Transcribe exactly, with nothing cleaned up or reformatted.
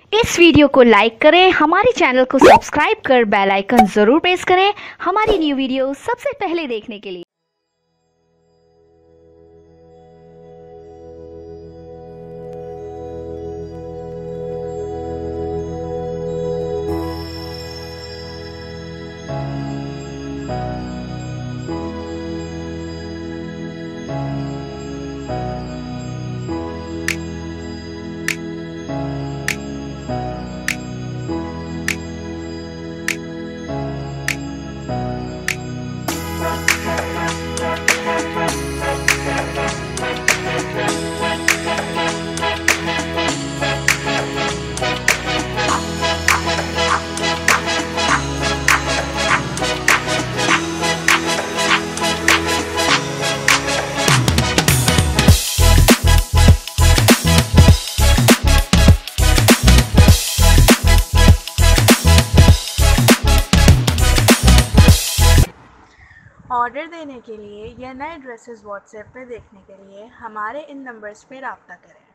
इस वीडियो को लाइक करें, हमारे चैनल को सब्सक्राइब कर बेल आइकन जरूर प्रेस करें हमारी न्यू वीडियो सबसे पहले देखने के लिए। ऑर्डर देने के लिए या नए ड्रेसेस व्हाट्सएप पे देखने के लिए हमारे इन नंबर्स पे रब्ता करें।